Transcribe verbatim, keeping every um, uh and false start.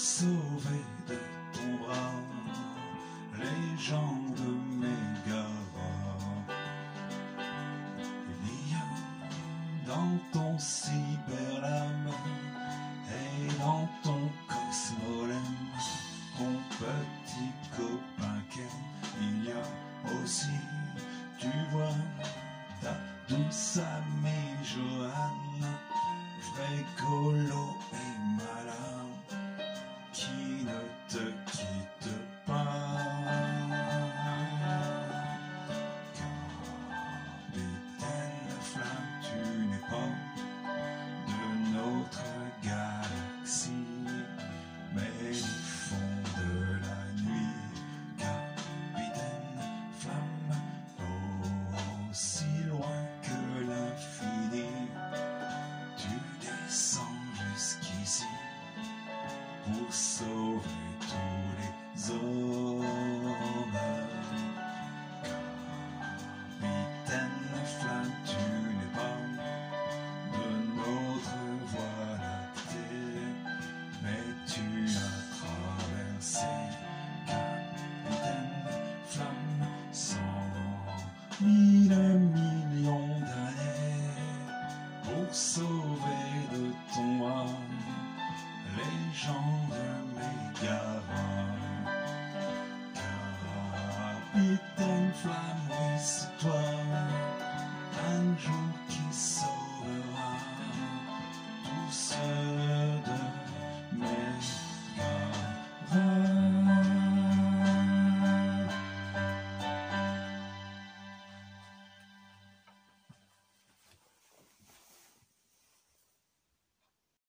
sauver de ton bras les gens de Mégara. Il y a dans ton cyberlame et dans ton cosmolème ton petit copain Ken. Il y a aussi, tu vois, ta douce amie Joanne, vrai colo et malin, qui ne te quitte pas. Capitaine Flamme, tu n'es pas de notre galaxie, mais du fond de la nuit. Capitaine Flamme, aussi loin que l'infini, tu descends jusqu'ici pour sauver tous les hommes. Capitaine Flamme, tu n'es pas de notre voie lactée, mais tu as traversé, Capitaine Flamme, cent mille millions d'années pour sauver